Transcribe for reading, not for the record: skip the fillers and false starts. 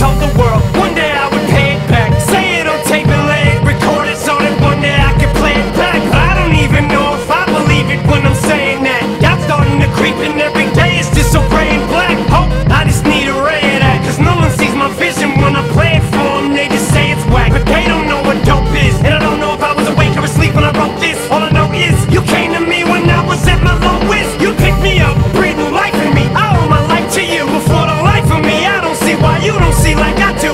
told the world one day I would pay it back. Say it on tape and lay it, record it so that one day I can play it back. But I don't even know if I believe it when I'm saying that. Y'all starting to creep and every day it's just so gray and black. Hope I just need a ray of that, cause no one sees my vision when I play it for them. They just say it's whack, but they don't know what dope is. And I don't know if I was awake or asleep when I wrote this. All I know is you came to me when I was at my lowest. You picked me up, breathe new life in me. I owe my life to you. Before the life of me, I don't see why you don't see like I do.